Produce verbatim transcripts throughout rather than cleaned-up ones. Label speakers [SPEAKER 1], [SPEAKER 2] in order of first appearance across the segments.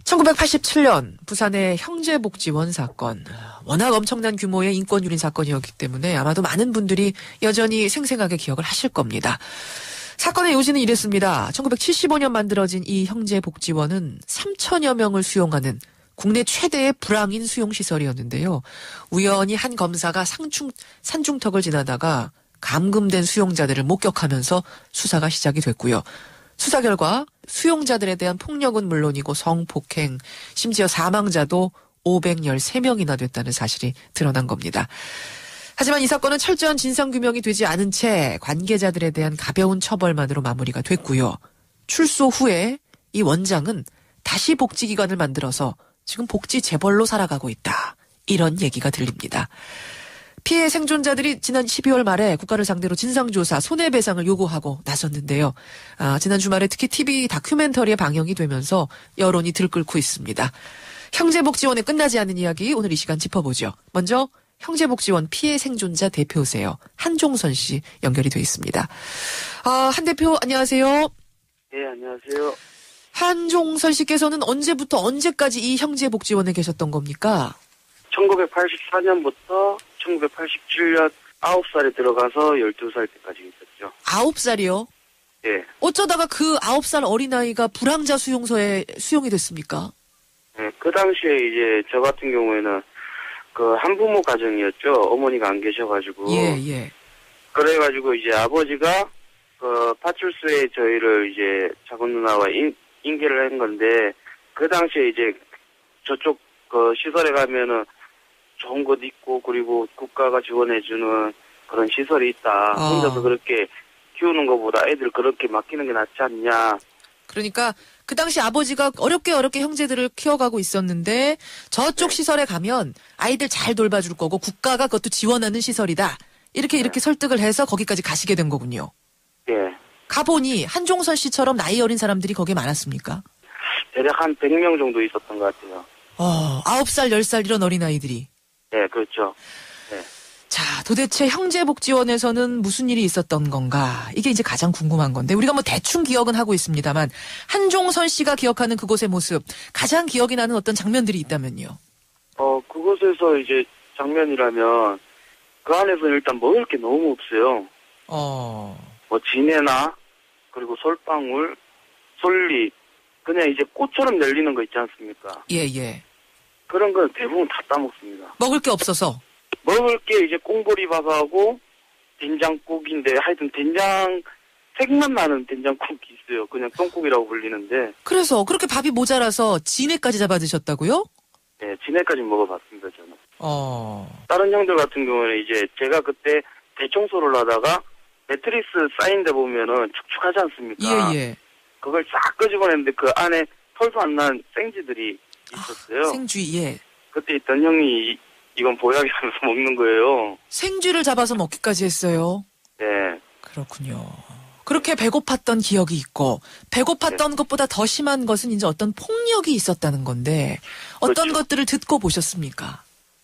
[SPEAKER 1] 천구백팔십칠 년 부산의 형제복지원 사건. 워낙 엄청난 규모의 인권유린 사건이었기 때문에 아마도 많은 분들이 여전히 생생하게 기억을 하실 겁니다. 사건의 요지는 이랬습니다. 천구백칠십오 년 만들어진 이 형제복지원은 삼천여 명을 수용하는 국내 최대의 불황인 수용시설이었는데요. 우연히 한 검사가 상중, 산중턱을 지나다가 감금된 수용자들을 목격하면서 수사가 시작이 됐고요. 수사 결과 수용자들에 대한 폭력은 물론이고 성폭행, 심지어 사망자도 오백십삼 명이나 됐다는 사실이 드러난 겁니다. 하지만 이 사건은 철저한 진상규명이 되지 않은 채 관계자들에 대한 가벼운 처벌만으로 마무리가 됐고요. 출소 후에 이 원장은 다시 복지기관을 만들어서 지금 복지 재벌로 살아가고 있다. 이런 얘기가 들립니다. 피해 생존자들이 지난 십이월 말에 국가를 상대로 진상조사, 손해배상을 요구하고 나섰는데요. 아, 지난 주말에 특히 티비 다큐멘터리에 방영이 되면서 여론이 들끓고 있습니다. 형제복지원에 끝나지 않은 이야기 오늘 이 시간 짚어보죠. 먼저 형제복지원 피해 생존자 대표세요. 한종선 씨 연결이 돼 있습니다. 아, 한 대표 안녕하세요.
[SPEAKER 2] 네, 안녕하세요.
[SPEAKER 1] 한종선 씨께서는 언제부터 언제까지 이 형제복지원에 계셨던 겁니까?
[SPEAKER 2] 천구백팔십사 년부터 천구백팔십칠 년 아홉 살에 들어가서 열두 살 때까지 있었죠.
[SPEAKER 1] 아홉 살이요?
[SPEAKER 2] 예.
[SPEAKER 1] 어쩌다가 그 아홉 살 어린아이가 불황자 수용소에 수용이 됐습니까?
[SPEAKER 2] 네, 그 당시에 이제 저 같은 경우에는 그 한부모 가정이었죠. 어머니가 안 계셔가지고.
[SPEAKER 1] 예, 예.
[SPEAKER 2] 그래가지고 이제 아버지가 그 파출소에 저희를 이제 작은 누나와 인, 인계를 한 건데 그 당시에 이제 저쪽 그 시설에 가면은 좋은 곳 있고 그리고 국가가 지원해주는 그런 시설이 있다.
[SPEAKER 1] 어.
[SPEAKER 2] 혼자서 그렇게 키우는 것보다 애들 그렇게 맡기는 게 낫지 않냐.
[SPEAKER 1] 그러니까 그 당시 아버지가 어렵게 어렵게 형제들을 키워가고 있었는데 저쪽
[SPEAKER 2] 네.
[SPEAKER 1] 시설에 가면 아이들 잘 돌봐줄 거고 국가가 그것도 지원하는 시설이다. 이렇게
[SPEAKER 2] 네.
[SPEAKER 1] 이렇게 설득을 해서 거기까지 가시게 된 거군요.
[SPEAKER 2] 예.
[SPEAKER 1] 가보니 한종선 씨처럼 나이 어린 사람들이 거기에 많았습니까?
[SPEAKER 2] 대략 한 백 명 정도 있었던 것 같아요.
[SPEAKER 1] 어, 아홉 살, 열 살 이런 어린아이들이.
[SPEAKER 2] 네, 그렇죠. 네.
[SPEAKER 1] 자, 도대체 형제복지원에서는 무슨 일이 있었던 건가? 이게 이제 가장 궁금한 건데 우리가 뭐 대충 기억은 하고 있습니다만 한종선 씨가 기억하는 그곳의 모습, 가장 기억이 나는 어떤 장면들이 있다면요?
[SPEAKER 2] 어, 그곳에서 이제 장면이라면 그 안에서 일단 먹을 게 너무 없어요.
[SPEAKER 1] 어...
[SPEAKER 2] 뭐 진해나 그리고 솔방울, 솔잎, 그냥 이제 꽃처럼 열리는 거 있지 않습니까?
[SPEAKER 1] 예, 예.
[SPEAKER 2] 그런 건 대부분 다 따먹습니다.
[SPEAKER 1] 먹을 게 없어서.
[SPEAKER 2] 먹을 게 이제 꽁보리밥하고 된장국인데 하여튼 된장 색만 나는 된장국이 있어요. 그냥 똥국이라고 불리는데.
[SPEAKER 1] 그래서 그렇게 밥이 모자라서 진해까지 잡아 드셨다고요?
[SPEAKER 2] 네, 진해까지 먹어봤습니다, 저는.
[SPEAKER 1] 어...
[SPEAKER 2] 다른 형들 같은 경우는 이제 제가 그때 대청소를 하다가 매트리스 쌓인 데 보면은 축축하지 않습니까?
[SPEAKER 1] 예, 예.
[SPEAKER 2] 그걸 싹 끄집어냈는데 그 안에 털도 안 난 생쥐들이 있었어요.
[SPEAKER 1] 아, 생쥐, 예.
[SPEAKER 2] 그때 있던 형이 이, 이건 보약이라면서 먹는 거예요.
[SPEAKER 1] 생쥐를 잡아서 먹기까지 했어요.
[SPEAKER 2] 네.
[SPEAKER 1] 그렇군요. 그렇게 배고팠던 기억이 있고 배고팠던
[SPEAKER 2] 네.
[SPEAKER 1] 것보다 더 심한 것은 이제 어떤 폭력이 있었다는 건데 어떤
[SPEAKER 2] 그렇죠.
[SPEAKER 1] 것들을 듣고 보셨습니까?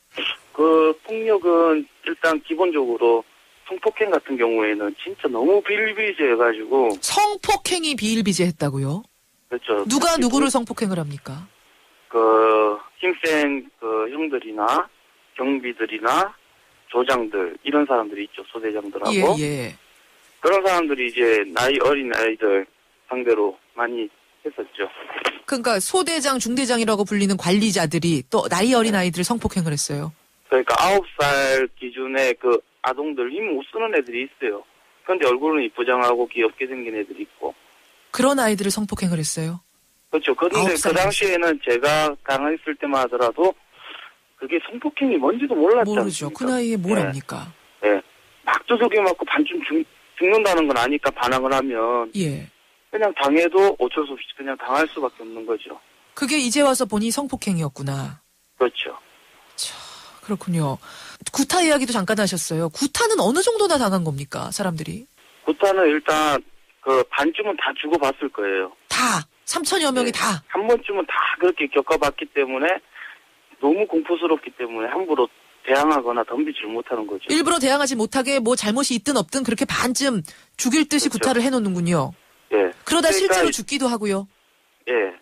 [SPEAKER 2] 그 폭력은 일단 기본적으로 성폭행 같은 경우에는 진짜 너무 비일비재해가지고.
[SPEAKER 1] 성폭행이 비일비재했다고요?
[SPEAKER 2] 그렇죠.
[SPEAKER 1] 누가 누구를 성폭행을 합니까?
[SPEAKER 2] 그 힘센 그 형들이나 경비들이나 조장들 이런 사람들이 있죠. 소대장들하고.
[SPEAKER 1] 예, 예.
[SPEAKER 2] 그런 사람들이 이제 나이 어린 아이들 상대로 많이 했었죠.
[SPEAKER 1] 그러니까 소대장, 중대장이라고 불리는 관리자들이 또 나이 어린 아이들을 성폭행을 했어요.
[SPEAKER 2] 그러니까 아홉 살 기준의 그 아동들 힘 못 쓰는 애들이 있어요. 그런데 얼굴은 이쁘장하고 귀엽게 생긴 애들이 있고.
[SPEAKER 1] 그런 아이들을 성폭행을 했어요?
[SPEAKER 2] 그렇죠. 그런데 그 당시에는 제가 당했을 때만 하더라도 그게 성폭행이 뭔지도 몰랐지
[SPEAKER 1] 모르죠.
[SPEAKER 2] 않습니까?
[SPEAKER 1] 그 나이에 뭘
[SPEAKER 2] 네.
[SPEAKER 1] 합니까?
[SPEAKER 2] 네. 막 두들겨 맞고 반쯤 죽, 죽는다는 건 아니까 반항을 하면
[SPEAKER 1] 예.
[SPEAKER 2] 그냥 당해도 어쩔 수 없이 그냥 당할 수밖에 없는 거죠.
[SPEAKER 1] 그게 이제 와서 보니 성폭행이었구나.
[SPEAKER 2] 그렇죠.
[SPEAKER 1] 차, 그렇군요. 구타 이야기도 잠깐 하셨어요. 구타는 어느 정도나 당한 겁니까, 사람들이?
[SPEAKER 2] 구타는 일단 그 반쯤은 다 죽어봤을 거예요.
[SPEAKER 1] 다! 삼천여 명이
[SPEAKER 2] 네.
[SPEAKER 1] 다!
[SPEAKER 2] 한 번쯤은 다 그렇게 겪어봤기 때문에 너무 공포스럽기 때문에 함부로 대항하거나 덤비지를 못하는 거죠.
[SPEAKER 1] 일부러 대항하지 못하게 뭐 잘못이 있든 없든 그렇게 반쯤 죽일 듯이
[SPEAKER 2] 그렇죠.
[SPEAKER 1] 구타를 해놓는군요.
[SPEAKER 2] 예.
[SPEAKER 1] 그러다
[SPEAKER 2] 그러니까,
[SPEAKER 1] 실제로 죽기도 하고요.
[SPEAKER 2] 예.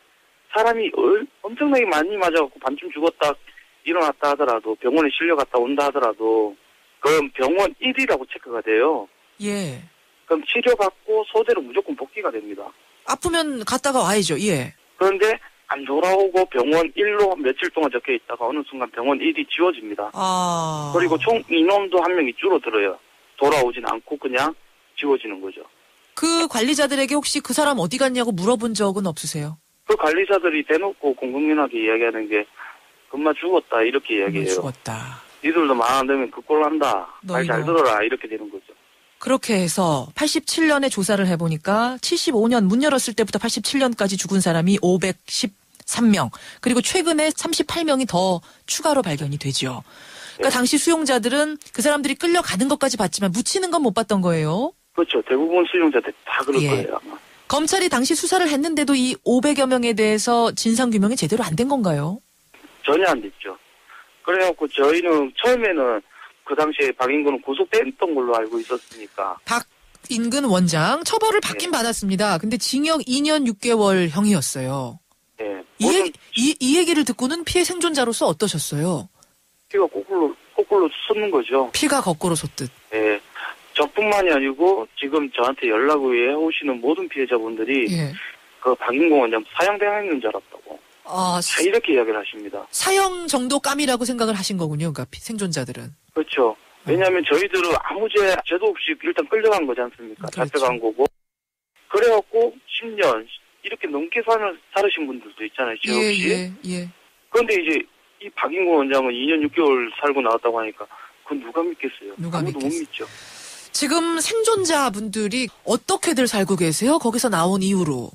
[SPEAKER 2] 사람이 얼, 엄청나게 많이 맞아갖고 반쯤 죽었다 일어났다 하더라도 병원에 실려갔다 온다 하더라도 그럼 병원 일 위라고 체크가 돼요.
[SPEAKER 1] 예.
[SPEAKER 2] 그럼 치료받고 소대로 무조건 복귀가 됩니다.
[SPEAKER 1] 아프면 갔다가 와야죠. 예.
[SPEAKER 2] 그런데 안 돌아오고 병원 일로 며칠 동안 적혀 있다가 어느 순간 병원 일 위 지워집니다.
[SPEAKER 1] 아.
[SPEAKER 2] 그리고 총 인원도 한 명이 줄어들어요. 돌아오진 않고 그냥 지워지는 거죠.
[SPEAKER 1] 그 관리자들에게 혹시 그 사람 어디 갔냐고 물어본 적은 없으세요?
[SPEAKER 2] 그 관리자들이 대놓고 공공연하게 이야기하는 게 금마 죽었다 이렇게 이야기해요.
[SPEAKER 1] 죽었다.
[SPEAKER 2] 니들도 말 안 되면 그 꼴 난다. 말 잘 들어라 이렇게 되는 거죠.
[SPEAKER 1] 그렇게 해서 팔십칠 년에 조사를 해보니까 칠십오 년 문 열었을 때부터 팔십칠 년까지 죽은 사람이 오백십삼 명. 그리고 최근에 삼십팔 명이 더 추가로 발견이 되죠. 그러니까 네. 당시 수용자들은 그 사람들이 끌려가는 것까지 봤지만 묻히는 건 못 봤던 거예요.
[SPEAKER 2] 그렇죠. 대부분 수용자들 다 그럴
[SPEAKER 1] 예.
[SPEAKER 2] 거예요. 아마.
[SPEAKER 1] 검찰이 당시 수사를 했는데도 이 오백여 명에 대해서 진상규명이 제대로 안 된 건가요?
[SPEAKER 2] 전혀 안 됐죠. 그래갖고 저희는 처음에는 그 당시에 박인근은 구속됐던 걸로 알고 있었으니까.
[SPEAKER 1] 박인근 원장 처벌을 받긴 네. 받았습니다. 근데 징역 이 년 육 개월형이었어요.
[SPEAKER 2] 네.
[SPEAKER 1] 이, 얘기, 이, 이 얘기를 듣고는 피해 생존자로서 어떠셨어요?
[SPEAKER 2] 피가 거꾸로, 거꾸로 솟는 거죠.
[SPEAKER 1] 피가 거꾸로 솟듯.
[SPEAKER 2] 네. 저뿐만이 아니고 지금 저한테 연락을 해오시는 모든 피해자분들이 예. 그 박인근 원장 사형당했는 줄 알았다고. 아, 다 이렇게 이야기를 하십니다.
[SPEAKER 1] 사형 정도감이라고 생각을 하신 거군요. 그러니까 생존자들은.
[SPEAKER 2] 그렇죠. 왜냐하면 어. 저희들은 아무 죄, 죄도 없이 일단 끌려간 거지 않습니까? 그렇죠. 잡혀간 거고. 그래갖고 십 년 이렇게 넘게 사는, 살으신 분들도 있잖아요. 죄
[SPEAKER 1] 예,
[SPEAKER 2] 없이.
[SPEAKER 1] 예, 예.
[SPEAKER 2] 그런데 이제 이 박인근 원장은 이 년 육 개월 살고 나왔다고 하니까 그건 누가 믿겠어요?
[SPEAKER 1] 누가
[SPEAKER 2] 아무도
[SPEAKER 1] 믿겠어요?
[SPEAKER 2] 못 믿죠.
[SPEAKER 1] 지금 생존자분들이 어떻게들 살고 계세요? 거기서 나온 이후로.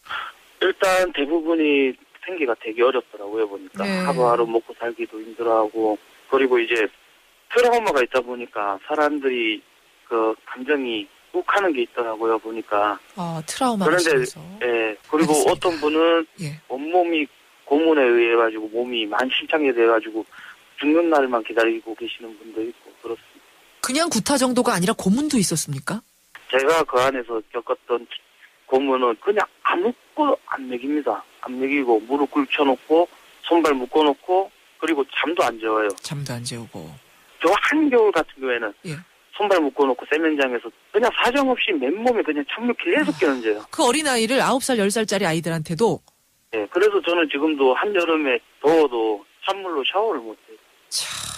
[SPEAKER 2] 일단 대부분이 생계가 되게 어렵더라고요. 보니까 네. 하루하루 먹고 살기도 힘들어하고 그리고 이제 트라우마가 있다 보니까 사람들이 그 감정이 욱하는 게 있더라고요. 보니까.
[SPEAKER 1] 아 트라우마가
[SPEAKER 2] 그런데
[SPEAKER 1] 있어서.
[SPEAKER 2] 예 그리고 알겠습니다. 어떤 분은 예. 온몸이 고문에 의해 가지고 몸이 만신창이 돼 가지고 죽는 날만 기다리고 계시는 분도 있고 그렇습니다.
[SPEAKER 1] 그냥 구타 정도가 아니라 고문도 있었습니까?
[SPEAKER 2] 제가 그 안에서 겪었던 고문은 그냥 아무것도 안 먹입니다. 안 먹이고 무릎 꿇혀놓고 손발 묶어놓고 그리고 잠도 안 재워요.
[SPEAKER 1] 잠도 안 재우고.
[SPEAKER 2] 저 한겨울 같은 경우에는
[SPEAKER 1] 예.
[SPEAKER 2] 손발 묶어놓고 세면장에서 그냥 사정없이 맨몸에 그냥 찬물 계속 끼얹어요.
[SPEAKER 1] 그 어린아이를 아홉 살, 열 살짜리 아이들한테도?
[SPEAKER 2] 네. 그래서 저는 지금도 한여름에 더워도 찬물로 샤워를 못해요.
[SPEAKER 1] 참.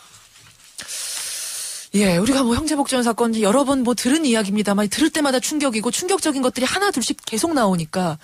[SPEAKER 1] 예, 우리가 뭐 형제복지원 사건 여러 번 뭐 들은 이야기입니다만 들을 때마다 충격이고 충격적인 것들이 하나 둘씩 계속 나오니까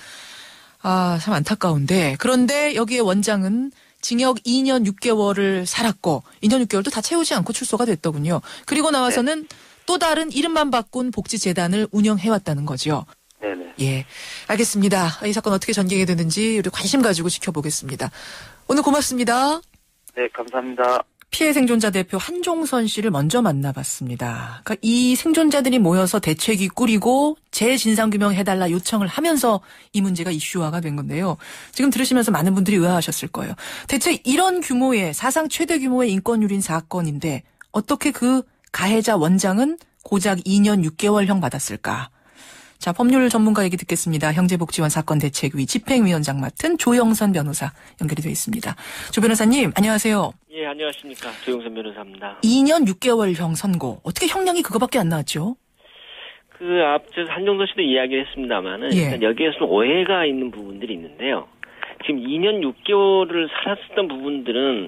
[SPEAKER 1] 아, 참 안타까운데 그런데 여기에 원장은 징역 이 년 육 개월을 살았고 이 년 육 개월도 다 채우지 않고 출소가 됐더군요. 그리고 나와서는 네. 또 다른 이름만 바꾼 복지재단을 운영해왔다는 거죠.
[SPEAKER 2] 네네.
[SPEAKER 1] 예, 알겠습니다. 이 사건 어떻게 전개가 되는지 우리 관심 가지고 지켜보겠습니다. 오늘 고맙습니다.
[SPEAKER 2] 네, 감사합니다.
[SPEAKER 1] 피해 생존자 대표 한종선 씨를 먼저 만나봤습니다. 그러니까 이 생존자들이 모여서 대책위 꾸리고 재진상규명해달라 요청을 하면서 이 문제가 이슈화가 된 건데요. 지금 들으시면서 많은 분들이 의아하셨을 거예요. 대체 이런 규모의 사상 최대 규모의 인권유린 사건인데 어떻게 그 가해자 원장은 고작 이 년 육 개월형 받았을까? 자, 법률 전문가 얘기 듣겠습니다. 형제복지원 사건 대책위 집행위원장 맡은 조영선 변호사 연결이 되어 있습니다. 조 변호사님, 안녕하세요.
[SPEAKER 3] 예, 안녕하십니까. 조영선 변호사입니다.
[SPEAKER 1] 이 년 육 개월형 선고. 어떻게 형량이 그거밖에 안 나왔죠?
[SPEAKER 3] 그 앞서 한종선 씨도 이야기를 했습니다만은
[SPEAKER 1] 예.
[SPEAKER 3] 일단 여기에서 오해가 있는 부분들이 있는데요. 지금 이 년 육 개월을 살았었던 부분들은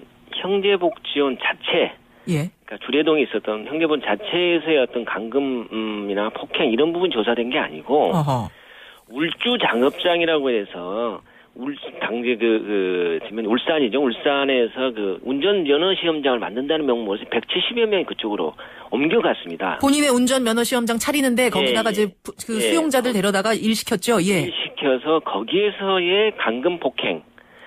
[SPEAKER 3] 형제복지원 자체,
[SPEAKER 1] 예.
[SPEAKER 3] 그러니까 주례동에 있었던 형제본 자체에서의 어떤 감금이나 폭행 이런 부분 조사된 게 아니고
[SPEAKER 1] 어허.
[SPEAKER 3] 울주 장업장이라고 해서 울 당시 그, 그 지금 울산이죠. 울산에서 그 운전 면허 시험장을 만든다는 명목으로 백칠십여 명이 그쪽으로 옮겨갔습니다.
[SPEAKER 1] 본인의 운전 면허 시험장 차리는데 거기다가
[SPEAKER 3] 예,
[SPEAKER 1] 이제 그
[SPEAKER 3] 예.
[SPEAKER 1] 수용자들 데려다가 일 시켰죠. 예.
[SPEAKER 3] 일 시켜서 거기에서의 감금 폭행,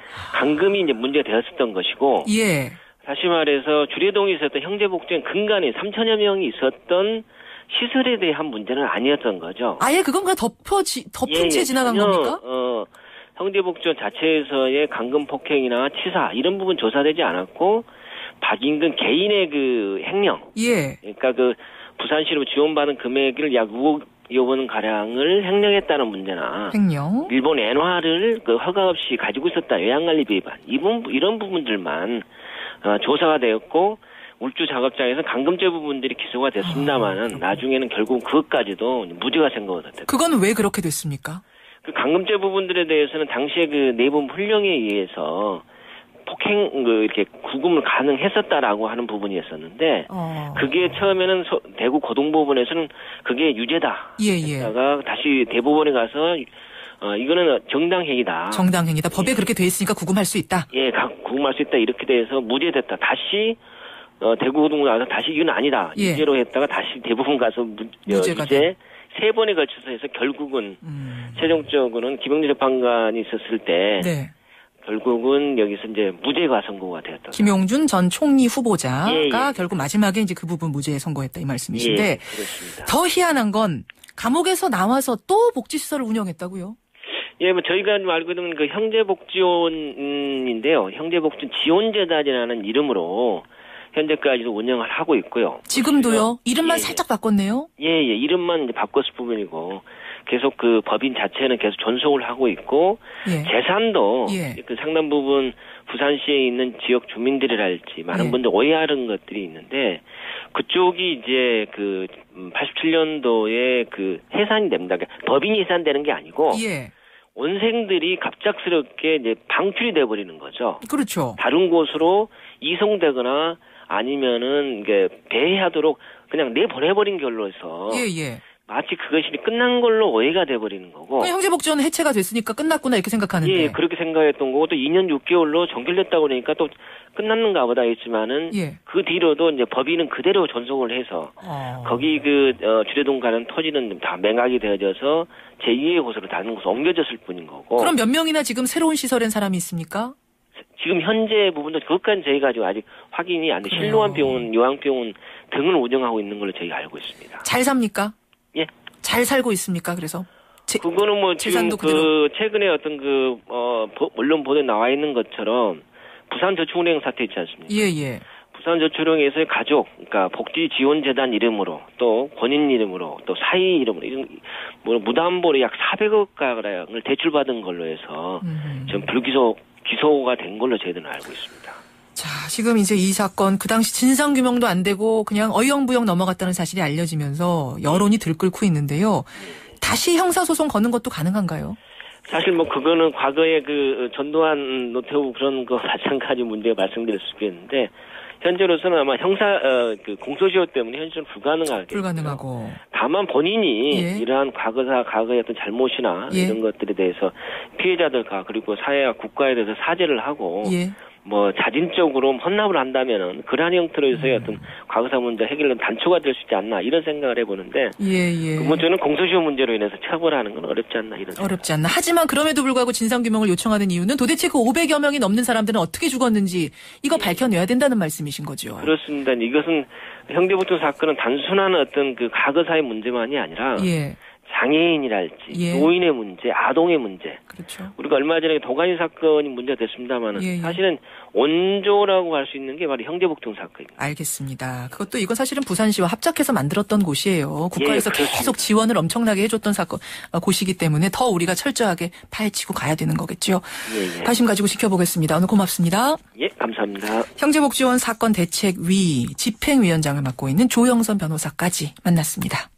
[SPEAKER 3] 감금이 이제 문제가 되었었던 것이고.
[SPEAKER 1] 예.
[SPEAKER 3] 다시 말해서 주례동에 있었던 형제복지원 근간에 삼천여 명이 있었던 시설에 대한 문제는 아니었던 거죠.
[SPEAKER 1] 아예 그건 그냥 덮어지, 덮은
[SPEAKER 3] 예,
[SPEAKER 1] 채
[SPEAKER 3] 예,
[SPEAKER 1] 지나간
[SPEAKER 3] 전혀,
[SPEAKER 1] 겁니까?
[SPEAKER 3] 어, 형제복지원 자체에서의 감금 폭행이나 치사 이런 부분 조사되지 않았고 박인근 개인의 그 행령.
[SPEAKER 1] 예.
[SPEAKER 3] 그러니까 그 부산시로 지원받은 금액을 약 이억 원 가량을 횡령했다는 문제나
[SPEAKER 1] 횡령.
[SPEAKER 3] 일본 엔화를 그 허가 없이 가지고 있었다 외환관리비 위반 이분 이런 부분들만 어, 조사가 되었고 울주 작업장에서 감금죄 부분들이 기소가 됐습니다만은 아, 나중에는 결국 그것까지도 무죄가 선고가 됐다.
[SPEAKER 1] 그건 왜 그렇게 됐습니까?
[SPEAKER 3] 그 감금죄 부분들에 대해서는 당시에 그 내부 훈령에 의해서 폭행 그 이렇게 구금을 가능했었다라고 하는 부분이었었는데
[SPEAKER 1] 어.
[SPEAKER 3] 그게 처음에는 서, 대구 고등법원에서는 그게 유죄다.
[SPEAKER 1] 예, 예.
[SPEAKER 3] 다가 다시 대법원에 가서 어 이거는 정당행위다.
[SPEAKER 1] 정당행위다. 법에
[SPEAKER 3] 예.
[SPEAKER 1] 그렇게 돼 있으니까 구금할 수 있다.
[SPEAKER 3] 예, 구금할 수 있다 이렇게 돼서 무죄됐다. 다시 어 대구 고등법원 가서 다시 이건 아니다.
[SPEAKER 1] 예.
[SPEAKER 3] 유죄로 했다가 다시 대법원 가서 무,
[SPEAKER 1] 무죄가
[SPEAKER 3] 유죄
[SPEAKER 1] 돼.
[SPEAKER 3] 세 번에 걸쳐서 해서 결국은
[SPEAKER 1] 음.
[SPEAKER 3] 최종적으로는 김영주 재판관이 있었을 때.
[SPEAKER 1] 네.
[SPEAKER 3] 결국은 여기서 이제 무죄가 선고가 되었다.
[SPEAKER 1] 김용준 전 총리 후보자가
[SPEAKER 3] 예, 예.
[SPEAKER 1] 결국 마지막에 이제 그 부분 무죄에 선고했다 이 말씀이신데
[SPEAKER 3] 예, 그렇습니다.
[SPEAKER 1] 더 희한한 건 감옥에서 나와서 또 복지시설을 운영했다고요?
[SPEAKER 3] 예, 뭐 저희가 알고 있는 그 형제복지원인데요. 형제복지 지원재단이라는 이름으로 현재까지도 운영을 하고 있고요.
[SPEAKER 1] 지금도요? 이름만
[SPEAKER 3] 예,
[SPEAKER 1] 살짝 바꿨네요?
[SPEAKER 3] 예, 예, 이름만 이제 바꿨을 부분이고 계속 그 법인 자체는 계속 존속을 하고 있고
[SPEAKER 1] 예.
[SPEAKER 3] 재산도
[SPEAKER 1] 예.
[SPEAKER 3] 그 상당 부분 부산시에 있는 지역 주민들이랄지 많은
[SPEAKER 1] 예.
[SPEAKER 3] 분들 오해하는 것들이 있는데 그쪽이 이제 그 팔십칠 년도에 그 해산이 됩니다. 그러니까 법인이 해산되는 게 아니고
[SPEAKER 1] 예.
[SPEAKER 3] 원생들이 갑작스럽게 이제 방출이 돼버리는 거죠.
[SPEAKER 1] 그렇죠.
[SPEAKER 3] 다른 곳으로 이송되거나 아니면은 이게 배회하도록 그냥 내보내버린 결로 해서
[SPEAKER 1] 예, 예.
[SPEAKER 3] 마치 그것이 끝난 걸로 오해가 돼버리는 거고.
[SPEAKER 1] 형제복지원 해체가 됐으니까 끝났구나 이렇게 생각하는데.
[SPEAKER 3] 예, 그렇게 생각했던 거고 또 이 년 육 개월로 종결됐다고 그러니까 또 끝났는가 보다 했지만은
[SPEAKER 1] 예.
[SPEAKER 3] 그 뒤로도 이제 법인은 그대로 존속을 해서
[SPEAKER 1] 어.
[SPEAKER 3] 거기 그 어, 주례동 가는 토지는 다 매각이 되어져서 제이의 곳으로 다른 곳으로 옮겨졌을 뿐인 거고.
[SPEAKER 1] 그럼 몇 명이나 지금 새로운 시설엔 사람이 있습니까?
[SPEAKER 3] 지금 현재 부분도 그것까지 저희가 지금 아직 확인이 안 돼.
[SPEAKER 1] 그래요.
[SPEAKER 3] 신로한병원, 요양병원 등을 운영하고 있는 걸로 저희가 알고 있습니다.
[SPEAKER 1] 잘 삽니까?
[SPEAKER 3] 예.
[SPEAKER 1] 잘 살고 있습니까? 그래서 제,
[SPEAKER 3] 그거는 뭐 지금 그
[SPEAKER 1] 그대로.
[SPEAKER 3] 최근에 어떤 그 어 언론 보도에 나와 있는 것처럼 부산저축은행 사태 있지 않습니까?
[SPEAKER 1] 예, 예.
[SPEAKER 3] 부산저축은행에서의 가족, 그러니까 복지지원재단 이름으로 또 본인 이름으로 또 사위 이름으로 이런 뭐 무담보로 약 사백억 가량을 대출받은 걸로 해서
[SPEAKER 1] 음.
[SPEAKER 3] 좀 불기소 기소가 된 걸로 저희들은 알고 있습니다.
[SPEAKER 1] 자, 지금 이제 이 사건 그 당시 진상 규명도 안 되고 그냥 어영부영 넘어갔다는 사실이 알려지면서 여론이 들끓고 있는데요. 다시 형사소송 거는 것도 가능한가요?
[SPEAKER 3] 사실 뭐 그거는 과거에 그 전두환 노태우 그런 거 마찬가지 문제가 발생될 수 있겠는데 현재로서는 아마 형사 어, 그 공소시효 때문에 현실은 불가능하겠죠.
[SPEAKER 1] 불가능하고.
[SPEAKER 3] 다만 본인이
[SPEAKER 1] 예.
[SPEAKER 3] 이러한 과거사 과거의 어떤 잘못이나
[SPEAKER 1] 예.
[SPEAKER 3] 이런 것들에 대해서 피해자들과 그리고 사회와 국가에 대해서 사죄를 하고
[SPEAKER 1] 예.
[SPEAKER 3] 뭐 자진적으로 헌납을 한다면은 그러한 형태로서의
[SPEAKER 1] 음.
[SPEAKER 3] 어떤 과거사 문제 해결은 단초가 될 수 있지 않나 이런 생각을 해보는데
[SPEAKER 1] 예, 예.
[SPEAKER 3] 그 문제는 공소시효 문제로 인해서 처벌하는 건 어렵지 않나 이런 생각.
[SPEAKER 1] 어렵지 않나. 하지만 그럼에도 불구하고 진상규명을 요청하는 이유는 도대체 그 오백여 명이 넘는 사람들은 어떻게 죽었는지 이거 밝혀내야 된다는 말씀이신 거죠.
[SPEAKER 3] 그렇습니다. 이것은 형제복지 사건은 단순한 어떤 그 과거사의 문제만이 아니라
[SPEAKER 1] 예.
[SPEAKER 3] 장애인이랄지
[SPEAKER 1] 예.
[SPEAKER 3] 노인의 문제, 아동의 문제.
[SPEAKER 1] 그렇죠.
[SPEAKER 3] 우리가 얼마 전에 도가니 사건이 문제가 됐습니다만은
[SPEAKER 1] 예, 예.
[SPEAKER 3] 사실은 원조라고 할 수 있는 게 바로 형제복지 사건입니다.
[SPEAKER 1] 알겠습니다. 그것도 이건 사실은 부산시와 합작해서 만들었던 곳이에요. 국가에서
[SPEAKER 3] 예, 그렇습니다.
[SPEAKER 1] 계속 지원을 엄청나게 해줬던 사건 어, 곳이기 때문에 더 우리가 철저하게 파헤치고 가야 되는 거겠죠.
[SPEAKER 3] 예, 예.
[SPEAKER 1] 관심 가지고 지켜보겠습니다. 오늘 고맙습니다.
[SPEAKER 3] 예, 감사합니다.
[SPEAKER 1] 형제복지원 사건 대책위 집행위원장을 맡고 있는 조영선 변호사까지 만났습니다.